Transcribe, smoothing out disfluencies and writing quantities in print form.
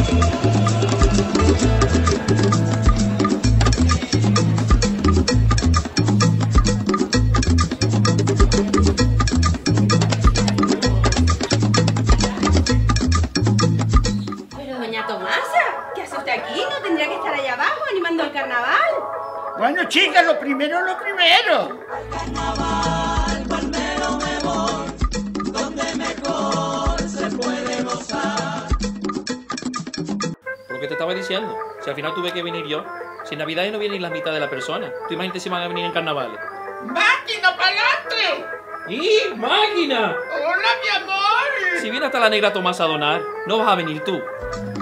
Aquí no tendría que estar allá abajo animando el carnaval. Bueno, chicas, lo primero es lo primero. Carnaval, Palmero me voy, donde mejor se puede gozar. Por lo que te estaba diciendo, si al final tuve que venir yo, si en Navidad no vienen la mitad de la persona, tú imagínate si van a venir en carnavales. ¡Máquina, pa'lante! ¡Y máquina! ¡Hola, mi amor! Si viene hasta la negra Tomasa a donar, no vas a venir tú.